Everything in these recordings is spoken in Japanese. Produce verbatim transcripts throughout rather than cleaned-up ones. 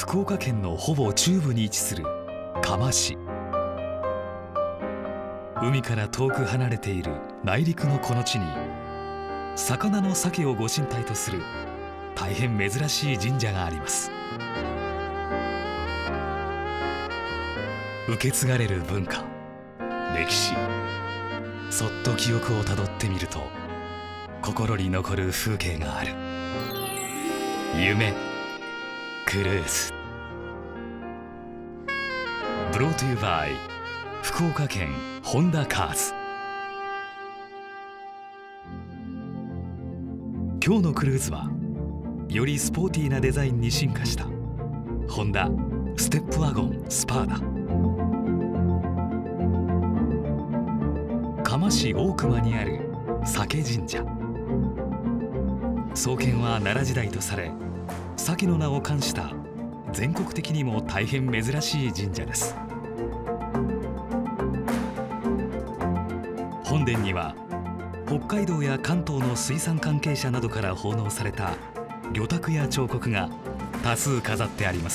福岡県のほぼ中部に位置する嘉麻市。海から遠く離れている内陸のこの地に、魚の鮭をご神体とする大変珍しい神社があります。受け継がれる文化、歴史、そっと記憶をたどってみると心に残る風景がある。夢クルーズ。 Brought to you by 福岡県ホンダカーズ。今日のクルーズはよりスポーティーなデザインに進化したホンダステップワゴンスパーダ。嘉麻市大熊にある鮭神社。創建は奈良時代とされ、鮭の名を冠した全国的にも大変珍しい神社です。本殿には北海道や関東の水産関係者などから奉納された魚拓や彫刻が多数飾ってあります。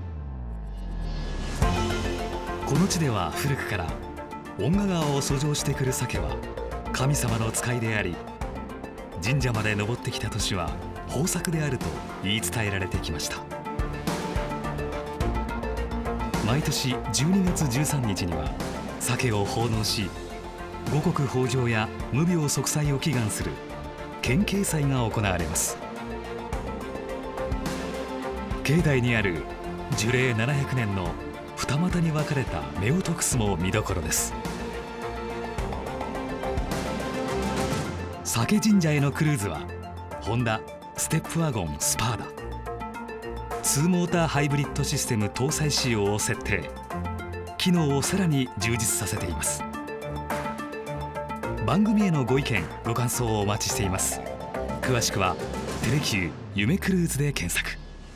この地では古くから遠賀川を遡上してくる鮭は神様の使いであり、神社まで登ってきた年は豊作であると言い伝えられてきました。毎年じゅうにがつじゅうさんにちには鮭を奉納し、五穀豊穣や無病息災を祈願する献慶祭が行われます。境内にある樹齢ななひゃくねんの二股に分かれた夫婦楠も見どころです。鮭神社へのクルーズはホンダステップワゴンスパーダ。ツーモーターハイブリッドシステム搭載仕様を設定。機能をさらに充実させています。番組へのご意見ご感想をお待ちしています。詳しくはテレキュー夢クルーズで検索。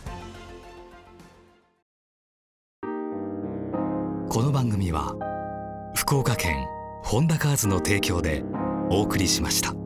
この番組は福岡県ホンダカーズの提供でお送りしました。